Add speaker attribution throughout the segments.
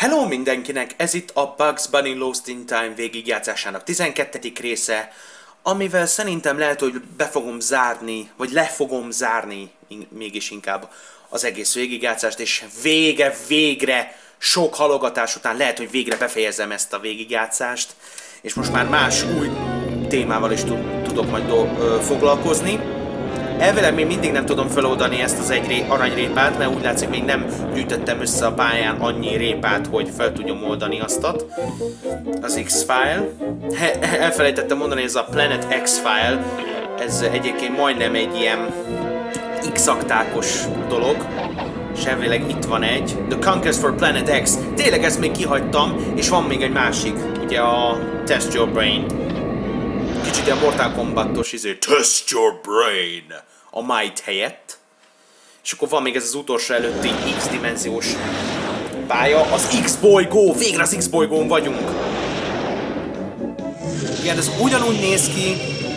Speaker 1: Hello mindenkinek! Ez itt a Bugs Bunny Lost in Time végigjátszásának 12. része, amivel szerintem lehet, hogy be fogom zárni, vagy le fogom zárni mégis inkább az egész végigjátszást, és végre sok halogatás után lehet, hogy végre befejezem ezt a végigjátszást, és most már más új témával is tudok majd foglalkozni. Elvileg még mindig nem tudom feloldani ezt az egy aranyrépát, mert úgy látszik, még nem gyűjtöttem össze a pályán annyi répát, hogy fel tudjam oldani aztat. Az X-File. Elfelejtettem mondani, ez a Planet X-File. Ez egyébként majdnem egy ilyen X-aktákos dolog. És elvileg itt van egy. The Conquest for Planet X. Tényleg ezt még kihagytam, és van még egy másik. Ugye a Test Your Brain. Kicsit a Mortal Kombat-os Test Your Brain a Might helyett. És akkor van még ez az utolsó előtti X-dimenziós pálya, az X-bolygó! Végre az X-bolygón vagyunk! Igen, ez ugyanúgy néz ki,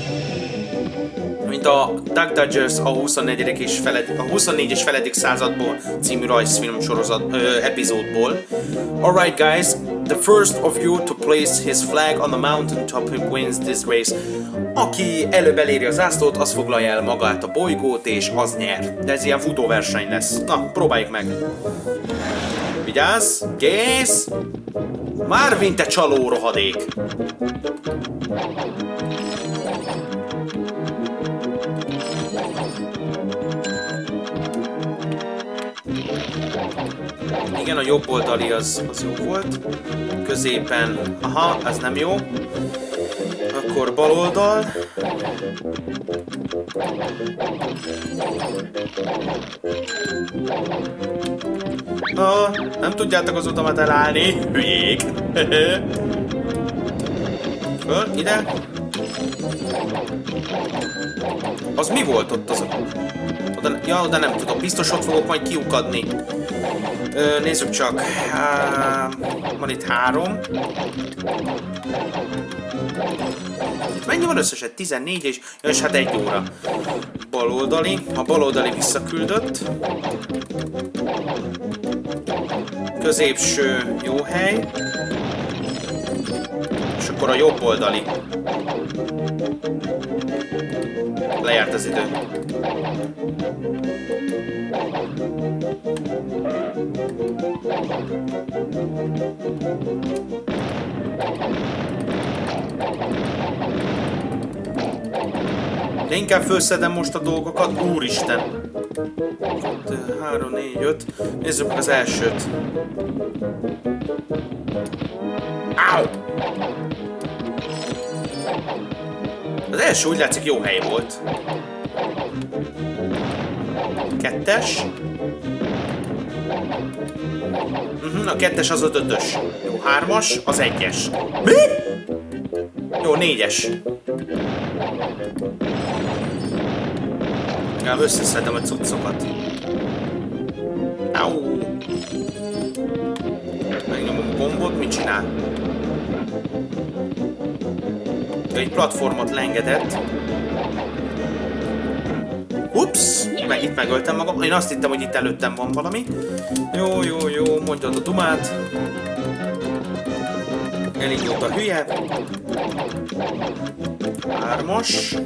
Speaker 1: mint a Duck Dodgers a 24. és feledik századból című rajzfilm sorozat epizódból. Alright guys, the first of you to place his flag on the mountain top wins this race. Aki előbb eléri a zászlót, az foglalja el magát a bolygót, és az nyer. De ez ilyen futóverseny lesz. Na, próbáljuk meg. Vigyázz! Kész! Marvin, te csaló rohadék! Igen, a jobb oldali az jó volt. Középen, aha, ez nem jó. Akkor bal oldal. Nem tudjátok az utamat elállni, hülyék. Föl, ide. Az mi volt ott az? Oda nem tudom, biztos ott fogok majd kiukadni. Nézzük csak. Van itt 3. Itt mennyi van összesen? 14 és hát 1 óra. Baloldali. A baloldali visszaküldött. Középső jó hely. És akkor a jobb oldali. Lejárt az idő. De inkább felszedem most a dolgokat, úristen! 3, 4, 5. Nézzük meg az elsőt. Áu! Az első úgy látszik jó hely volt. 2-es. A 2-es az a 5-ös. Jó, 3-as, az 1-es. Mi? Jó, 4-es. Ja, összeszedem a cuccokat. Au! Megnyomom a gombot, mit csinál? Egy platformot leengedett. Ups! Itt megöltem magam. Én azt hittem, hogy itt előttem van valami. Jó, mondjad a dumát. Elindult a hülye. 3-as.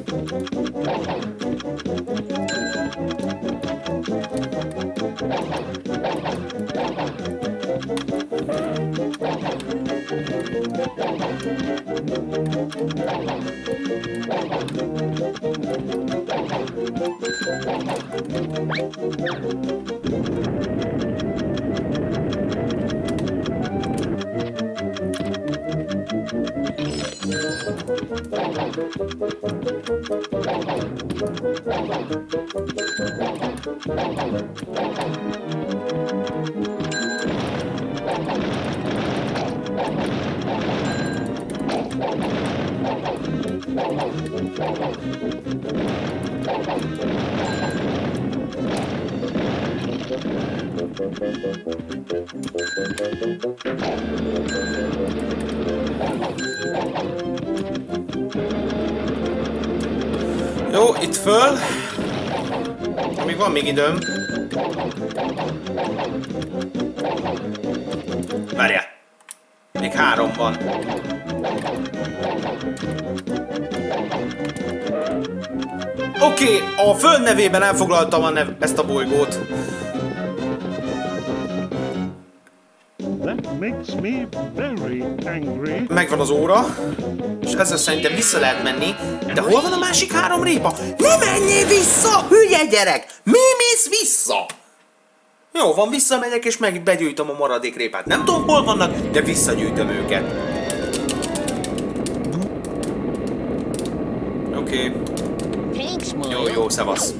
Speaker 1: Jó, itt föl. Még van még időm. Várjál. Még 3 van. Oké, a föld nevében elfoglaltam ezt a bolygót. Megvan az óra, és ezzel szerintem vissza lehet menni. De hol van a másik 3 répa? Ne menjél vissza, hülye gyerek! Mi mész vissza? Jó, van, visszamegyek és begyűjtöm a maradék répát. Nem tudom, hol vannak, de visszagyűjtöm őket. Oké. Jó, szevasz.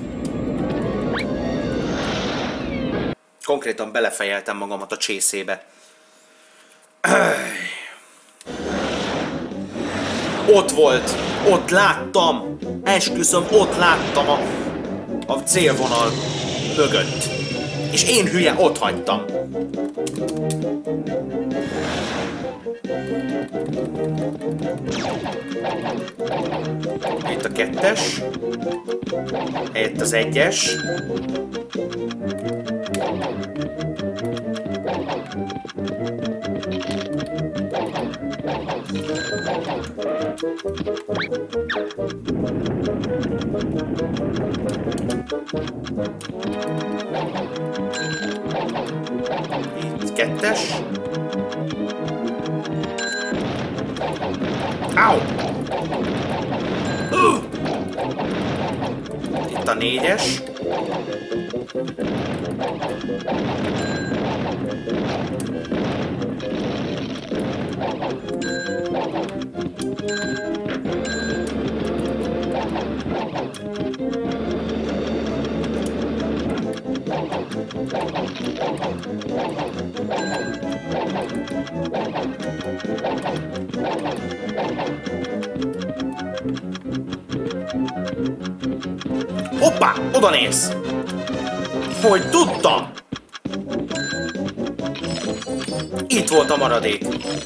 Speaker 1: Konkrétan belefejeltem magamat a csészébe. Ott volt, ott láttam, esküszöm, ott láttam a célvonal mögött. És én hülye ott hagytam. Itt a 2-es. Itt az 1-es. Itt 2-es. Au! Itt a 4-es. Hoppá! Oda néz! Hogy tudtam! Itt volt a maradék.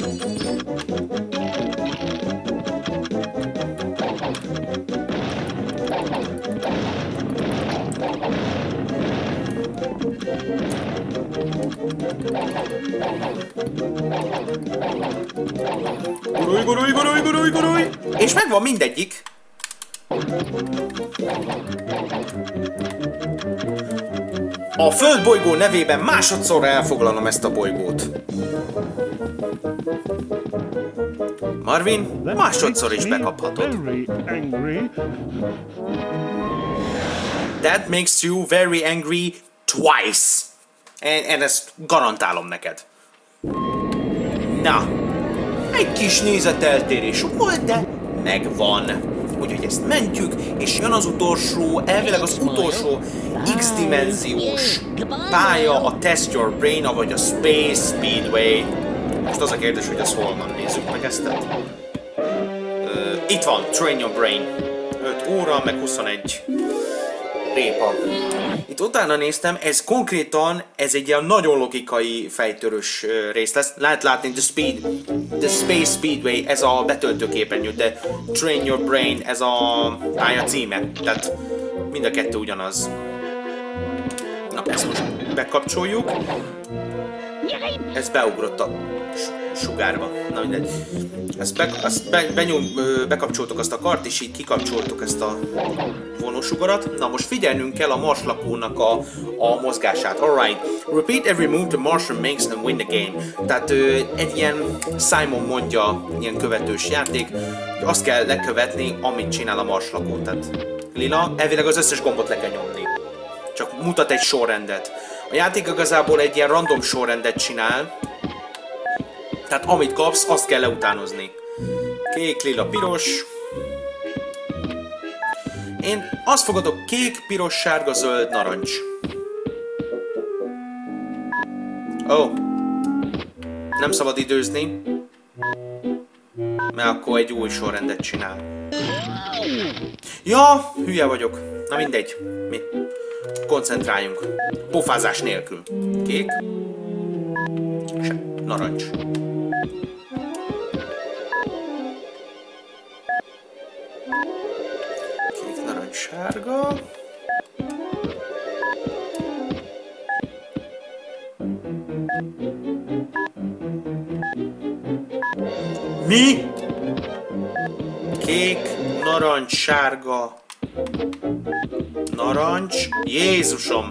Speaker 1: Gurulj! És megvan mindegyik. A földbolygó nevében másodszorra elfoglalom ezt a bolygót. Marvin, másodszor is bekaphatod. That makes you very angry twice. Én ezt garantálom neked. Na, egy kis nézeteltérés volt, de megvan. Úgyhogy ezt mentjük, és jön az utolsó, elvileg az utolsó X-dimenziós pálya, a Test Your Brain, vagy a Space Speedway. Most az a kérdés, hogy az hol van, nézzük meg ezt. Itt van, Train Your Brain. 5 óra, meg 21 répa. Itt utána néztem, ez konkrétan, ez egy ilyen nagyon logikai fejtörős rész lesz. Lehet látni, The Space Speedway, ez a betöltőképernyő, de Train Your Brain, ez a pálya címe. Tehát mind a kettő ugyanaz. Na, ezt most bekapcsoljuk. Ez beugrott a sugárba. Na mindegy. Bekapcsoltuk azt a kart, és így kikapcsoltuk ezt a vonósugarat. Na most figyelnünk kell a marslakónak a mozgását. Alright. Repeat every move the Martian makes and win the game. Tehát egy ilyen Simon mondja, ilyen követős játék, hogy azt kell lekövetni, amit csinál a marslakó. Tehát lila, elvileg az összes gombot le kell nyomni. Csak mutat egy sorrendet. A játék igazából egy ilyen random sorrendet csinál. Tehát amit kapsz, azt kell leutánozni. Kék, lila, piros. Én azt fogadok: kék, piros, sárga, zöld, narancs. Ó. Nem szabad időzni. Mert akkor egy új sorrendet csinál. Ja, hülye vagyok. Na mindegy. Mi? Koncentráljunk. Pofázás nélkül. Kék. Narancs. Kék, narancs, sárga. Mi? Kék, narancs, sárga, narancs. Jézusom!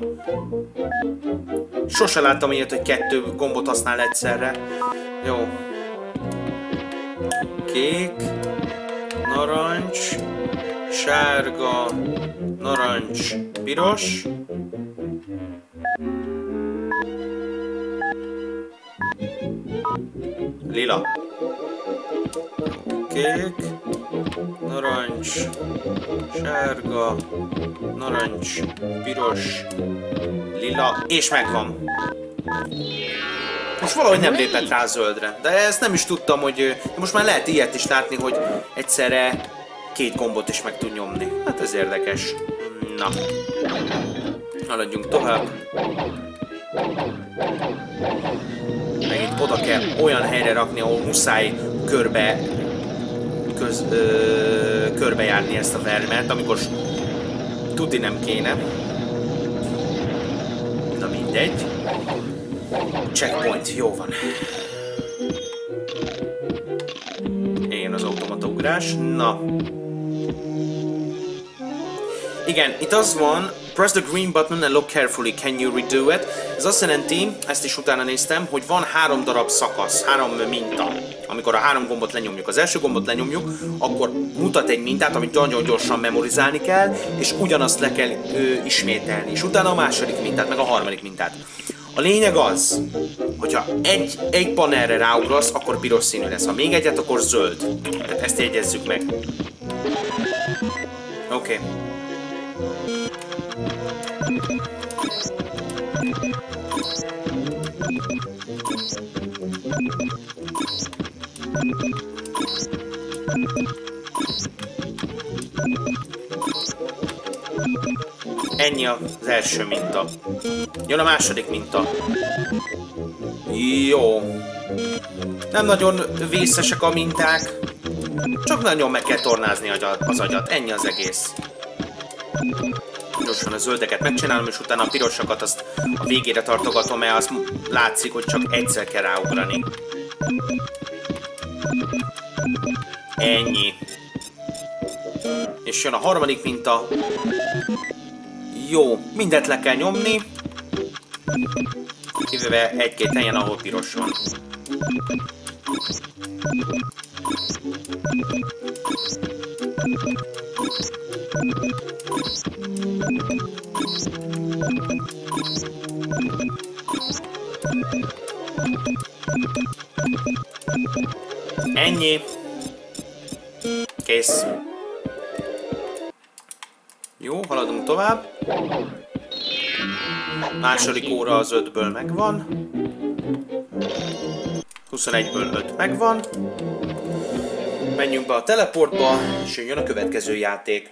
Speaker 1: Sose láttam ilyet, hogy 2 gombot használ egyszerre. Jó. Kék, narancs, sárga, narancs, piros. Lila. Kék, narancs, sárga, narancs, piros, lila, és megvan. Most valahogy nem lépett rá zöldre, de ezt nem is tudtam, hogy most már lehet ilyet is látni, hogy egyszerre 2 gombot is meg tud nyomni. Hát ez érdekes. Na, haladjunk tovább. Megint oda kell olyan helyre rakni, ahol muszáj körbejárni ezt a vermet, amikor tudni nem kéne. Na mindegy. Checkpoint, jó van. Ilyen az automata ugrás. Na. Igen, itt az van, press the green button and look carefully, can you redo it? Ez azt jelenti, ezt is utána néztem, hogy van 3 darab szakasz, 3 minta. Amikor a 3 gombot lenyomjuk, az első gombot lenyomjuk, akkor mutat egy mintát, amit nagyon gyorsan memorizálni kell, és ugyanazt le kell ismételni, és utána a második mintát, meg a harmadik mintát. A lényeg az, hogyha egy panelre ráugrasz, akkor piros színű lesz, ha még egyet, akkor zöld. Tehát ezt jegyezzük meg. Oké. Ennyi az első minta. Jön a második minta. Jó. Nem nagyon vészesek a minták. Csak nagyon meg kell tornázni az agyat. Ennyi az egész. Gyorsan a zöldeket megcsinálom, és utána a pirosakat azt a végére tartogatom, mert azt látszik, hogy csak egyszer kell ráugrani. Ennyi. És jön a harmadik minta. Jó, mindent le kell nyomni. Kivéve 1-2 helyen, ahol piros van. Ennyi. Kész. Jó, haladunk tovább. Második óra az 5-ből megvan. 21-ből 5 megvan. Menjünk be a teleportba, és jön a következő játék.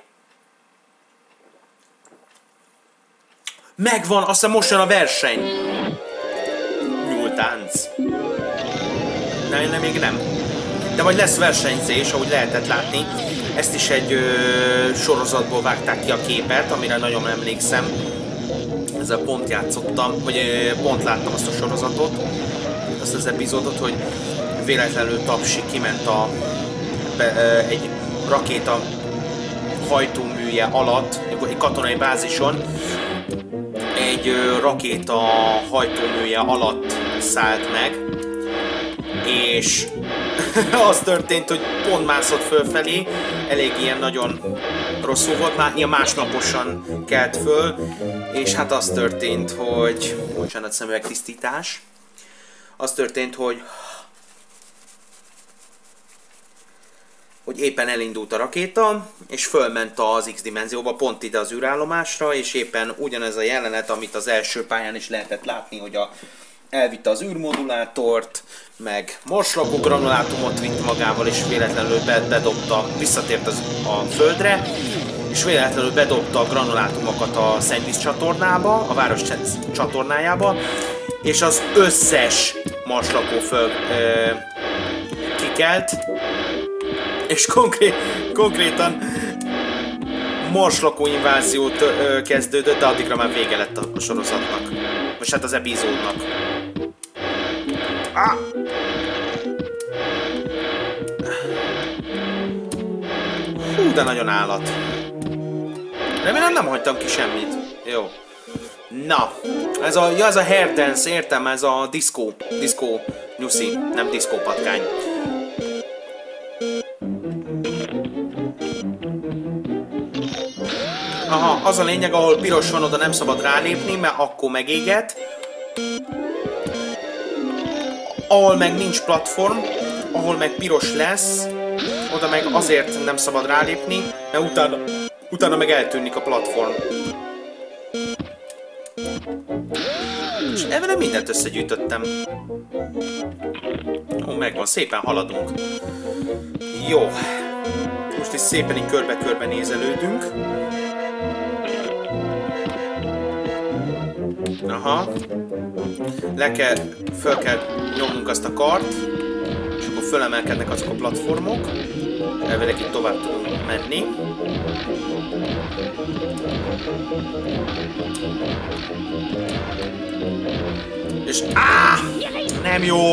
Speaker 1: Megvan, azt hiszem most jön a verseny. Nyúltánc. Nem, még nem. De majd lesz versenyzés, ahogy lehetett látni. Ezt is egy sorozatból vágták ki a képet, amire nagyon emlékszem. Ezzel pont játszottam, vagy pont láttam azt a sorozatot, azt az epizódot, hogy véletlenül Tapsi kiment egy rakéta hajtóműje alatt, egy katonai bázison, egy rakéta hajtóműje alatt szállt meg, és az történt, hogy pont mászott fölfelé, elég ilyen nagyon rosszul volt, már ilyen másnaposan kelt föl, és hát az történt, hogy... Bocsánat, szemüvegtisztítás. Az történt, hogy éppen elindult a rakéta, és fölment az X-dimenzióba, pont ide az űrállomásra, és éppen ugyanez a jelenet, amit az első pályán is lehetett látni, hogy elvitte az űrmodulátort, meg marslakó granulátumot vitt magával, és véletlenül bedobta, visszatért a földre, és véletlenül bedobta a granulátumokat a szennyvíz csatornába, a város csatornájába, és az összes marslakó kikelt, és konkrétan marslakó invázió kezdődött, de addigra már vége lett a sorozatnak. Most hát az epizódnak. Ah! Hú, de nagyon állat. Remélem nem hagytam ki semmit. Jó. Na, ez a hair dance, értem, ez a diszkó nyuszi, nem diszkó patkány. Aha, az a lényeg, ahol piros van, oda nem szabad rálépni, mert akkor megéget. Ahol meg nincs platform, ahol meg piros lesz, oda meg azért nem szabad rálépni, mert utána meg eltűnik a platform. És ebben mindent összegyűjtöttem. Ó, megvan, szépen haladunk. Jó. Most is szépen így körbe-körbe nézelődünk. Aha. Föl kell nyomnunk azt a kart, és akkor fölemelkednek azok a platformok. Elvileg itt tovább tudunk menni. És nem jó!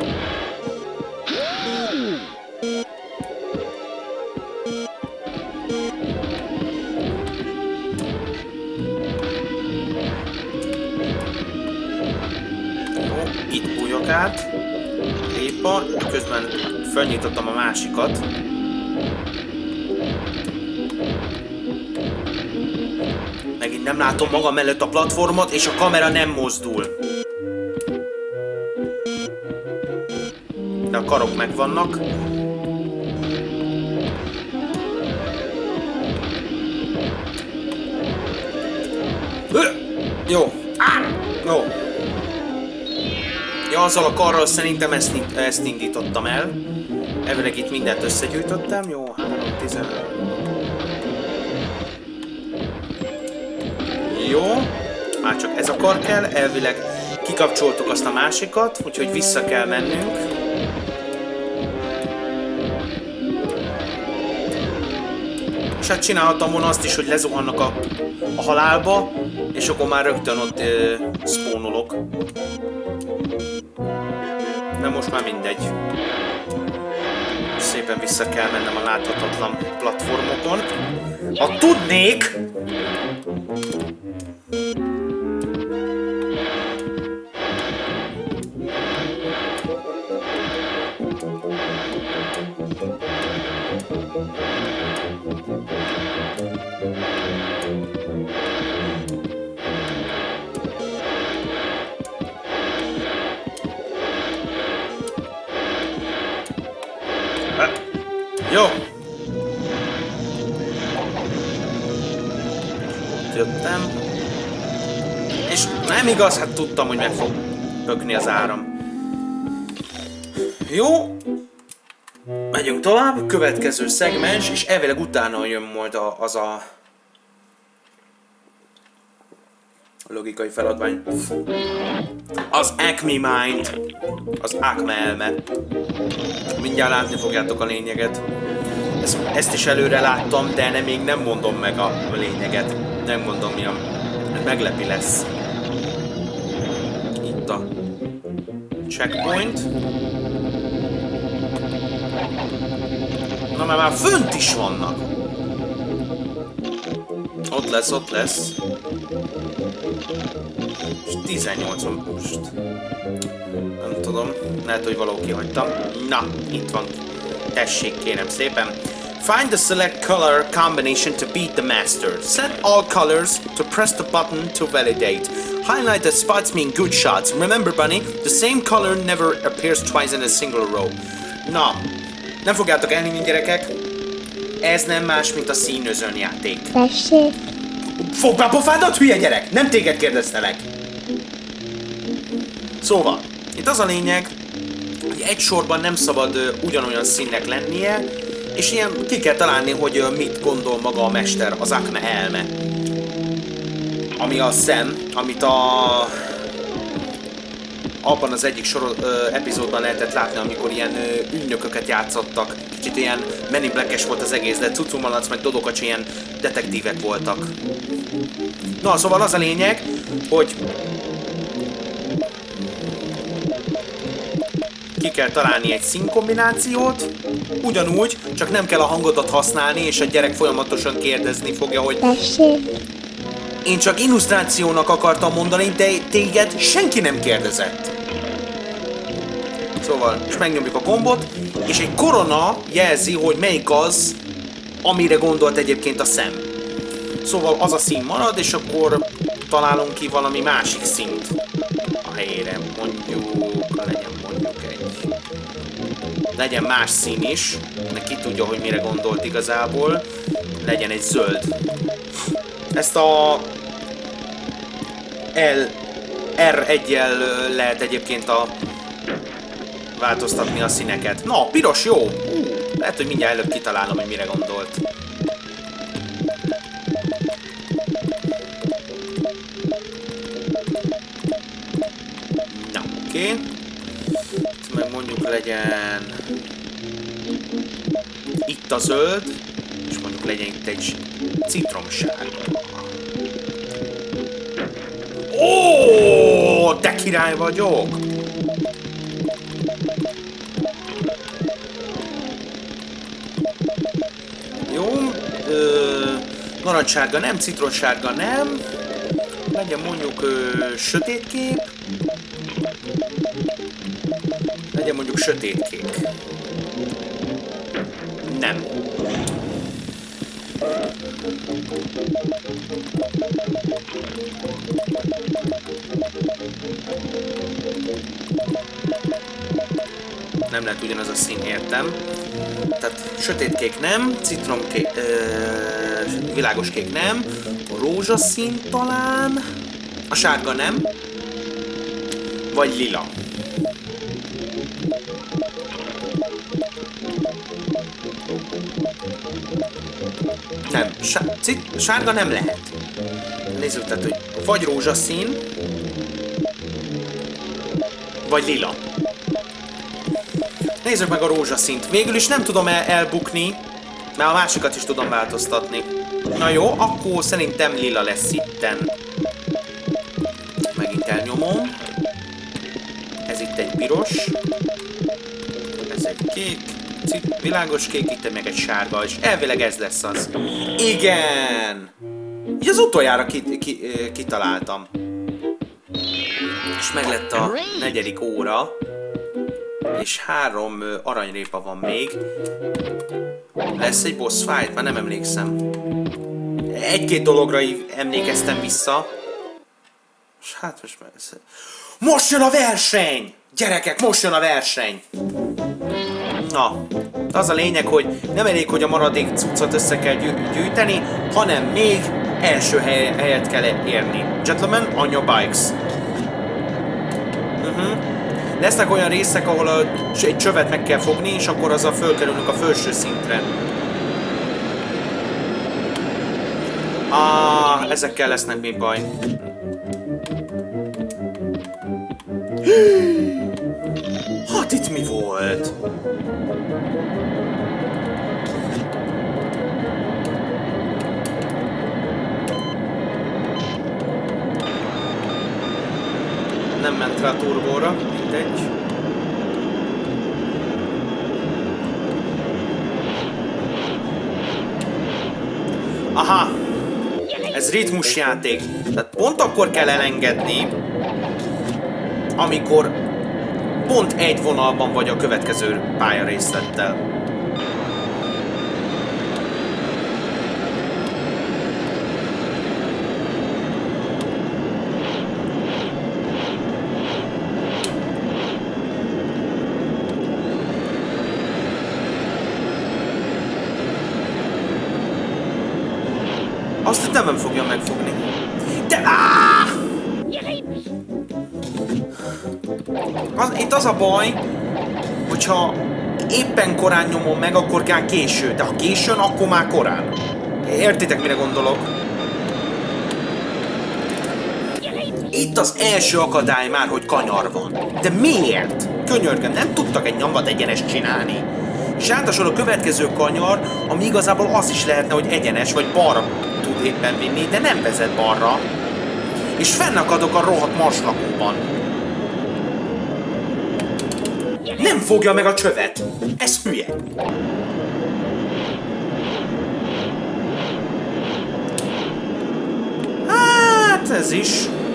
Speaker 1: Itt bújok át. Épa, közben felnyitottam a másikat. Megint nem látom magam mellett a platformot, és a kamera nem mozdul. De a karok megvannak. Jó. Jó. Ja, azzal a karral szerintem ezt indítottam el. Elvileg itt mindent összegyűjtöttem. Jó, 3-10. Jó. Már csak ez a kar kell. Elvileg kikapcsoltuk azt a másikat, úgyhogy vissza kell mennünk. És hát csinálhattam volna azt is, hogy lezuhannak a halálba, és akkor már rögtön ott spawnolok. De most már mindegy. Szépen vissza kell mennem a láthatatlan platformokon. Ha tudnék! Jó. Ott jöttem. És nem igaz, hát tudtam, hogy meg fog pökni az áram. Jó. Megyünk tovább, következő szegmens, és elvileg utána jön majd az a logikai feladvány. Az Acme Mind. Az Acme elme. Mindjárt látni fogjátok a lényeget. Ezt is előre láttam, de még nem mondom meg a lényeget. Nem mondom mi a... meglepi lesz. Itt a checkpoint. Na már fönt is vannak. Ott lesz, ott lesz. És 18 most. Nem tudom, lehet, hogy valahol kihagytam. Na, itt van. Tessék, kérem szépen. Find the select color combination to beat the master. Set all colors to press the button to validate. Highlight the spots mean good shots. Remember, Bunny, the same color never appears twice in a single row. Na, nem fogjátok elhinni, gyerekek. Ez nem más, mint a színözön játék.
Speaker 2: Tessék.
Speaker 1: Fogd be a pofádat, hülye gyerek! Nem téged kérdeztelek! Szóval, itt az a lényeg, hogy egy sorban nem szabad ugyanolyan színnek lennie, és ilyen ki kell találni, hogy mit gondol maga a mester, az Acme elme. Ami a szem, amit abban az egyik epizódban lehetett látni, amikor ilyen ügynököket játszottak. Kicsit ilyen Men in Black-es volt az egész, de Cucumalac meg Dodokacs ilyen detektívek voltak. Na, szóval az a lényeg, hogy ki kell találni egy színkombinációt, ugyanúgy, csak nem kell a hangodat használni, és a gyerek folyamatosan kérdezni fogja, hogy én csak illusztrációnak akartam mondani, de téged senki nem kérdezett. Szóval, és megnyomjuk a gombot, és egy korona jelzi, hogy melyik az, amire gondolt egyébként a szem. Szóval az a szín marad, és akkor találunk ki valami másik színt a helyére. Legyen más szín is, de ki tudja, hogy mire gondolt igazából. Legyen egy zöld. Ezt a R1-jel lehet egyébként változtatni a színeket. Na, piros jó! Lehet, hogy mindjárt előbb kitalálom, hogy mire gondolt. Na, oké. Itt meg mondjuk legyen itt a zöld, és mondjuk legyen itt egy citromsárga. Ó, de király vagyok! Jó, narancssárga nem, citronsárga nem. Legyen mondjuk sötétkék. Legyen mondjuk sötétkék. Nem. Nem lehet ugyanaz a szín, értem. Tehát sötétkék nem, citromkék, világos kék nem, a rózsaszín talán, a sárga nem, vagy lila. Nem, sárga nem lehet. Nézzük, tehát, hogy vagy rózsaszín, vagy lila. Nézzük meg a rózsaszínt. Végül is nem tudom elbukni, mert a másikat is tudom változtatni. Na jó, akkor szerintem lila lesz itten. Megint elnyomom. Ez itt egy piros. Ez egy kék. Világos kék, itt meg egy sárga, és elvileg ez lesz az. Igen! Így az utoljára kitaláltam. És meg lett a 4. óra. És 3 aranyrépa van még. Lesz egy boss fight? Már nem emlékszem. Egy-két dologra emlékeztem vissza. És hát most már... Most jön a verseny! Gyerekek, most jön a verseny! Na, az a lényeg, hogy nem elég, hogy a maradék cuccot össze kell gyűjteni, hanem még első helyet kell érni. Gentlemen, on your bikes. Lesznek olyan részek, ahol egy csövet meg kell fogni, és akkor azzal fölkerülünk a felső szintre. Ezekkel lesznek még baj. Hát itt mi volt? Nem ment rá a turbóra, mindegy. Aha! Ez ritmusjáték. Tehát pont akkor kell elengedni, amikor pont egy vonalban vagy a következő pályarészlettel. Azt nem fogja megfogni. De itt az a baj, hogyha éppen korán nyomom meg, akkor kell késő. De ha későn, akkor már korán. Értitek, mire gondolok? Itt az első akadály már, hogy kanyar van. De miért? Könyörgöm, nem tudtak egy nyomvat egyenest csinálni. És ráadásul a következő kanyar, ami igazából az is lehetne, hogy egyenes, vagy balra tud éppen vinni, de nem vezet balra. És fennakadok a rohadt marslakóban. Nem fogja meg a csövet! Ez hülye! Hát ez is.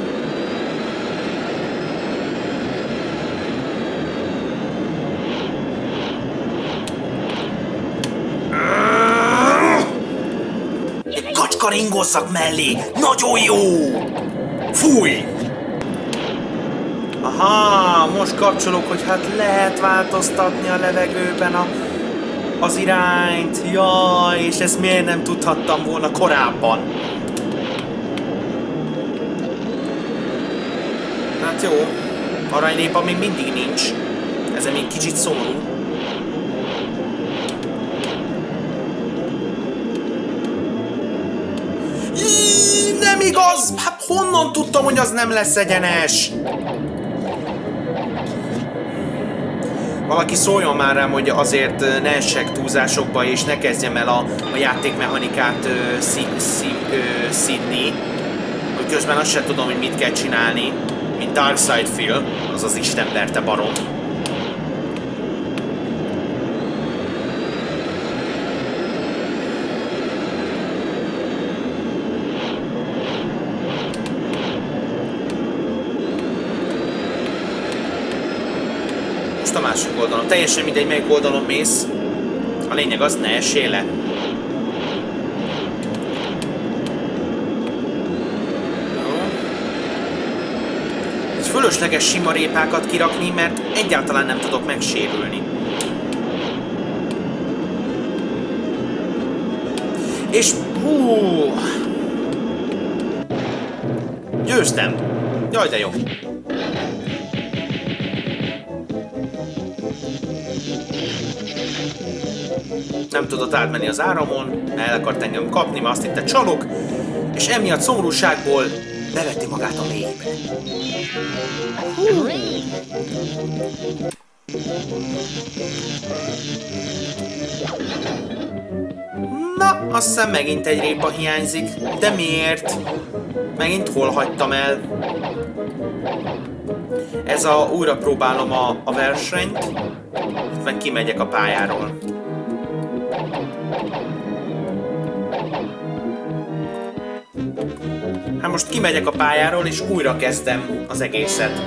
Speaker 1: Egy kacska ringozzak mellé! Nagyon jó! Fúj! Aha, most kapcsolok, hogy hát lehet változtatni a levegőben az irányt. Jaj, és ezt miért nem tudhattam volna korábban? Hát jó, aranyrépa még mindig nincs. Ezen még kicsit szomorú. Nem igaz! Hát honnan tudtam, hogy az nem lesz egyenes? Valaki szóljon már rám, hogy azért ne essek túlzásokba, és ne kezdjem el a játékmechanikát szidni. Hogy közben azt sem tudom, hogy mit kell csinálni. Mint Darkside Phil, az az istenverte barom. Most a másik oldalon. Teljesen mindegy, melyik oldalon mész. A lényeg az, ne essél le. Fölösleges sima répákat kirakni, mert egyáltalán nem tudok megsérülni. És győztem! Jaj, de jó! Nem tudott átmenni az áramon, el akart engem kapni, mert azt hitte csalok, és emiatt szomorúságból beveti magát a mélybe. Na, azt hiszem megint egy répa hiányzik. De miért? Megint hol hagytam el? Ez újra próbálom a versenyt, meg kimegyek a pályáról. Hát most kimegyek a pályáról, és újra kezdem az egészet.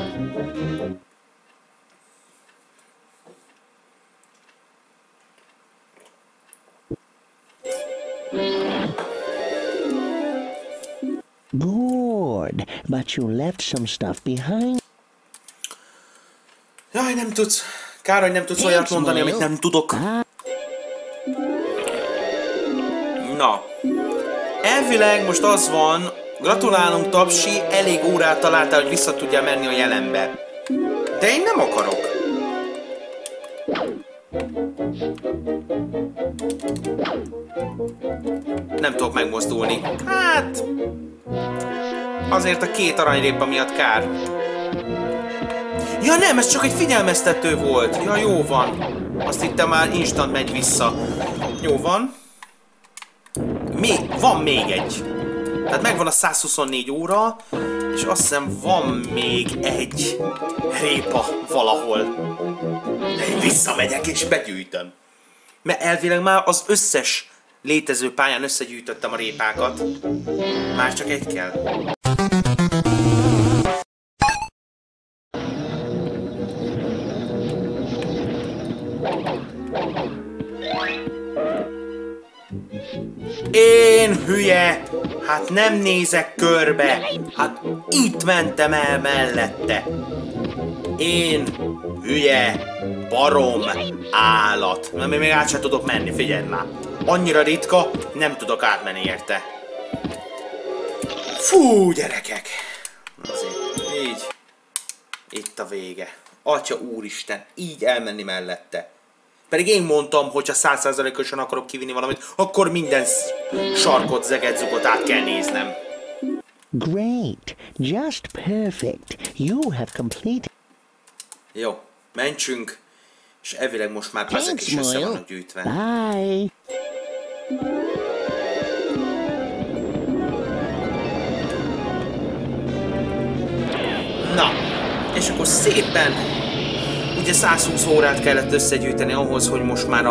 Speaker 2: Good, but you left some stuff behind.
Speaker 1: Jaj, nem tudsz. Kár, hogy nem tudsz olyat mondani, amit nem tudok. Na. Elvileg most az van, gratulálunk Tapsi, elég órát találtál, hogy vissza tudjál menni a jelenbe. De én nem akarok. Nem tudok megmozdulni. Hát... azért a 2 aranyrépa miatt kár. Ja nem, ez csak egy figyelmeztető volt. Ja, jó van. Azt hittem már instant megy vissza. Jó van. Van még egy. Tehát megvan a 124 óra, és azt hiszem van még egy répa valahol. De én visszamegyek és begyűjtöm. Mert elvileg már az összes létező pályán összegyűjtöttem a répákat. Már csak egy kell. Én hülye! Hát nem nézek körbe! Hát itt mentem el mellette! Én hülye! Barom! Állat! Mert még át sem tudok menni, figyelj már! Annyira ritka, nem tudok átmenni érte. Fú, gyerekek! Azért, így. Itt a vége. Atya úristen, így elmenni mellette. Pedig én mondtam, hogy ha 100%-osan akarok kivinni valamit, akkor minden sarkot, zegedzukot át kell néznem.
Speaker 2: Great, just perfect. You have completed.
Speaker 1: Jó, mentsünk, és elvileg most már ezek is össze vannak gyűjtve.
Speaker 2: Bye.
Speaker 1: Na, és akkor szépen ugye 120 órát kellett összegyűjteni ahhoz, hogy most már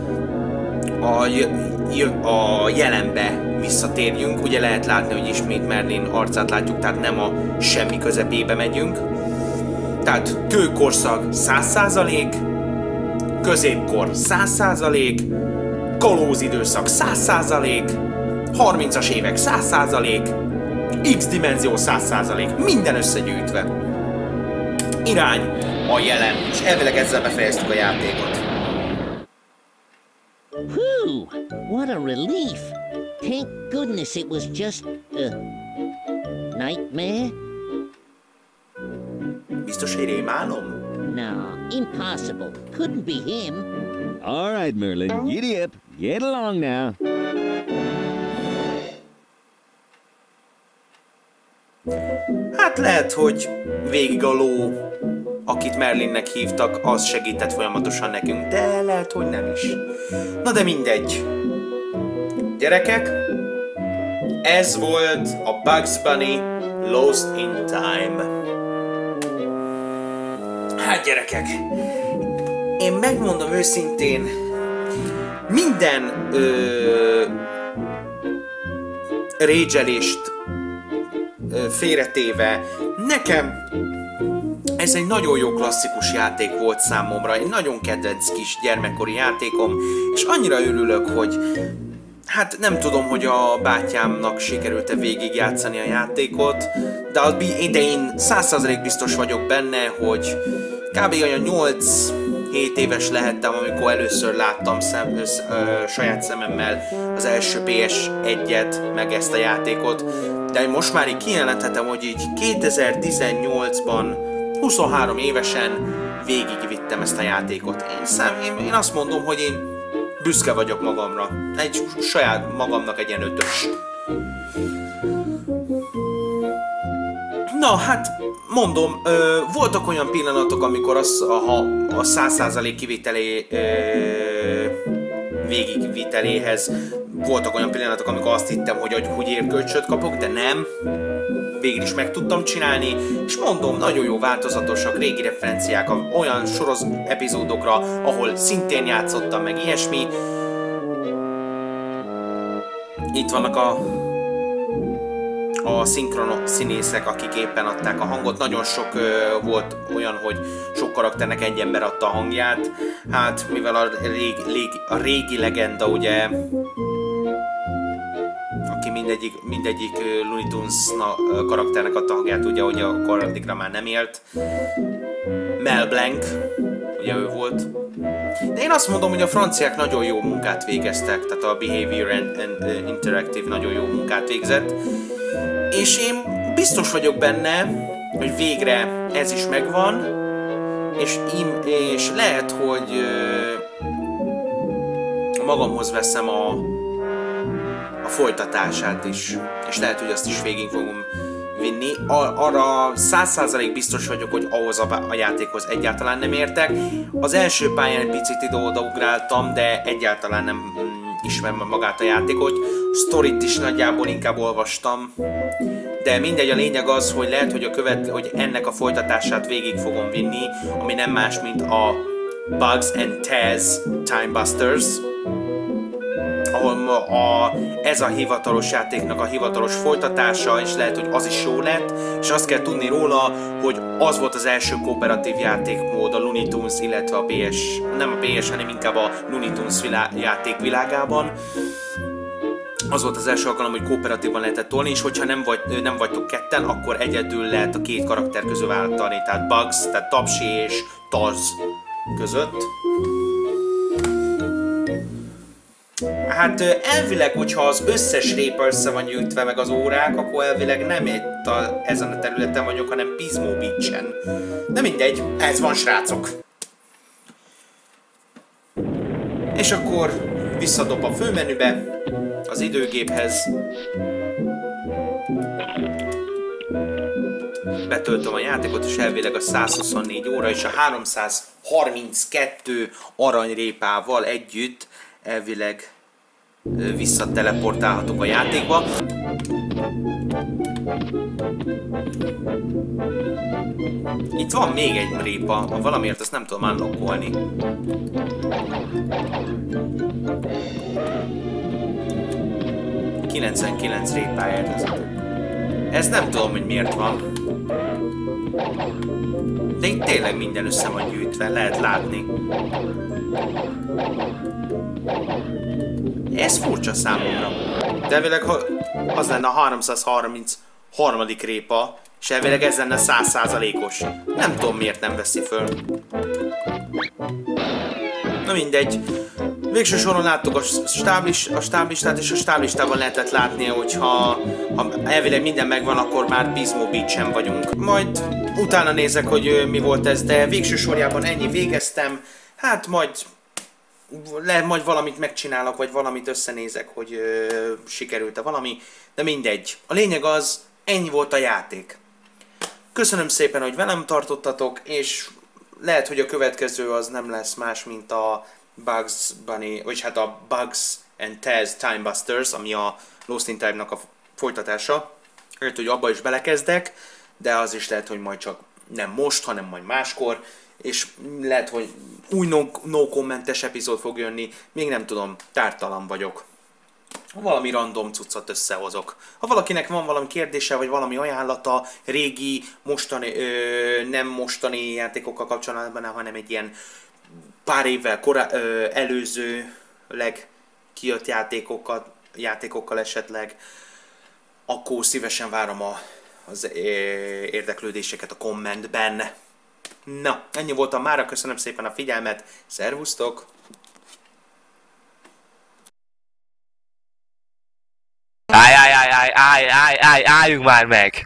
Speaker 1: a jelenbe visszatérjünk. Ugye lehet látni, hogy ismét Merlin arcát látjuk, tehát nem a semmi közepébe megyünk. Tehát kőkorszak 100%, középkor 100%, kalózidőszak 100%, 30-as évek 100%, X-dimenzió 100%, minden összegyűjtve. Irány a jelen, és elvileg ezzel befejeztük a játékot.
Speaker 2: Whew, what a relief. Thank goodness it was just a nightmare.
Speaker 1: Biztos, hogy rémálom?
Speaker 2: No, impossible. Couldn't be him.
Speaker 3: All right, Merlin, giddy up. Get along now.
Speaker 1: Hát lehet, hogy végig a ló, akit Merlinnek hívtak, az segített folyamatosan nekünk, de lehet, hogy nem is. Na de mindegy. Gyerekek, ez volt a Bugs Bunny Lost in Time. Hát gyerekek, én megmondom őszintén, minden rage-elést félretéve, nekem ez egy nagyon jó klasszikus játék volt számomra, egy nagyon kedvenc kis gyermekkori játékom, és annyira örülök, hogy hát nem tudom, hogy a bátyámnak sikerült-e végigjátszani a játékot, de én 100% biztos vagyok benne, hogy kb. Olyan 8-7 éves lehettem, amikor először láttam saját szememmel az első PS1-et, meg ezt a játékot, de most már így kijelenthetem, hogy így 2018-ban 23 évesen végigvittem ezt a játékot. Én azt mondom, hogy én büszke vagyok magamra. Egy saját magamnak egy ilyen 5-ös. Na, hát mondom, voltak olyan pillanatok, amikor a 100% végigviteléhez voltak olyan pillanatok, amikor azt hittem, hogy érkölcsöt kapok, de nem. Végül is meg tudtam csinálni, és mondom, nagyon jó változatosak, régi referenciák olyan epizódokra, ahol szintén játszottam, meg ilyesmi. Itt vannak a szinkron színészek, akik éppen adták a hangot. Nagyon sok volt olyan, hogy sok karakternek egy ember adta a hangját. Hát, mivel a régi legenda, ugye, aki mindegyik Looney Tunes karakternek adta a hangját, ugye, hogy akkor addigra már nem élt. Mel Blanc, ugye ő volt. De én azt mondom, hogy a franciák nagyon jó munkát végeztek, tehát a Behavior and Interactive nagyon jó munkát végzett. És én biztos vagyok benne, hogy végre ez is megvan, és lehet, hogy magamhoz veszem a folytatását is, és lehet, hogy azt is végig fogom vinni. Arra 100% biztos vagyok, hogy ahhoz a játékhoz egyáltalán nem értek. Az első pályán egy picit ide-oda-ugráltam, de egyáltalán nem ismerem magát a játékot. Sztorit is nagyjából inkább olvastam. De mindegy, a lényeg az, hogy lehet, hogy ennek a folytatását végig fogom vinni, ami nem más, mint a Bugs and Taz Time Busters, ahol ez a hivatalos játéknak a hivatalos folytatása, és lehet, hogy az is jó lett, és azt kell tudni róla, hogy az volt az első kooperatív játékmód a Looney Tunes, illetve nem a PS, hanem inkább a Looney Tunes játékvilágában. Az volt az első alkalom, hogy kooperatívan lehetett tolni, és hogyha nem vagytok ketten, akkor egyedül lehet a két karakter közül választani, tehát Bugs, tehát Tapsi és Taz között. Hát elvileg, hogyha az összes répa össze van gyűjtve meg az órák, akkor elvileg nem itt ezen a területen vagyok, hanem Pismo Beach-en. De mindegy, ez van, srácok. És akkor visszadob a főmenübe, az időgéphez. Betöltöm a játékot, és elvileg a 124 óra és a 332 aranyrépával együtt elvileg visszateleportálhatok a játékba. Itt van még egy répa, valamiért ezt nem tudom unlockolni. ...99 répáért. Ez nem tudom, hogy miért van. De itt tényleg minden össze van gyűjtve, lehet látni. Ez furcsa számomra. De elvileg az lenne a 333. répa, és elvileg ez lenne 100%-os. Nem tudom, miért nem veszi föl. Na mindegy. Végső soron láttuk a stáblistát, és a stáblistában lehetett látni, hogy ha elvileg minden megvan, akkor már Pismo Beach-en vagyunk. Majd utána nézek, hogy mi volt ez, de végső sorjában ennyi végeztem. Hát majd valamit megcsinálok, vagy valamit összenézek, hogy sikerült-e valami, de mindegy. A lényeg az, ennyi volt a játék. Köszönöm szépen, hogy velem tartottatok, és lehet, hogy a következő az nem lesz más, mint a Bugs Bunny, vagy hát a Bugs and Taz Time Busters, ami a Lost in Time-nak a folytatása. Lehet, hogy abba is belekezdek, de az is lehet, hogy majd csak nem most, hanem majd máskor, és lehet, hogy új no-commentes epizód fog jönni, még nem tudom, tártalan vagyok. Valami random cuccot összehozok. Ha valakinek van valami kérdése, vagy valami ajánlata, régi, mostani, nem mostani játékokkal kapcsolatban, hanem egy ilyen pár évvel előzőleg kijött játékokkal esetleg, akkor szívesen várom az érdeklődéseket a kommentben. Na, ennyi voltam mára, köszönöm szépen a figyelmet, szervusztok!
Speaker 4: Álljunk már meg!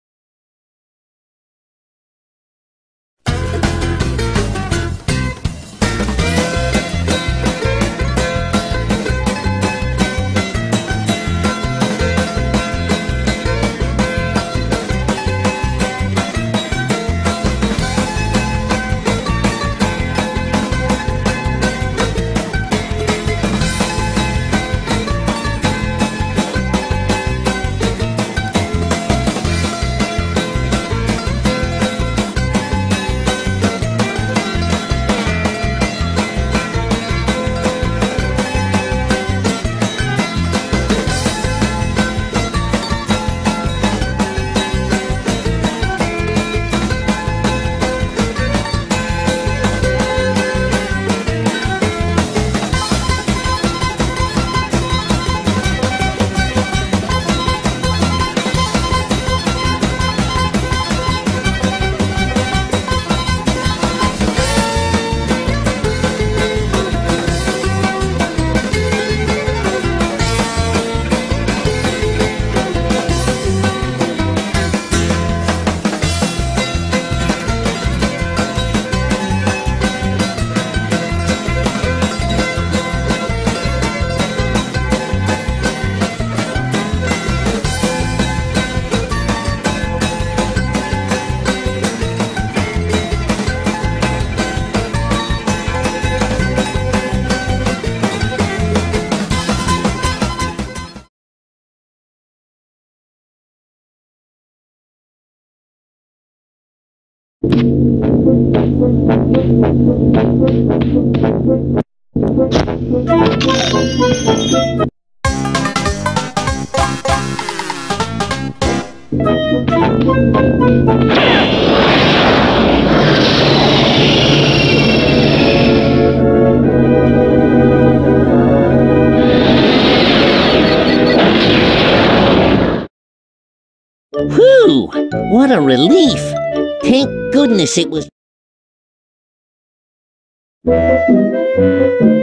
Speaker 2: Whew! What a relief! Thank goodness it was...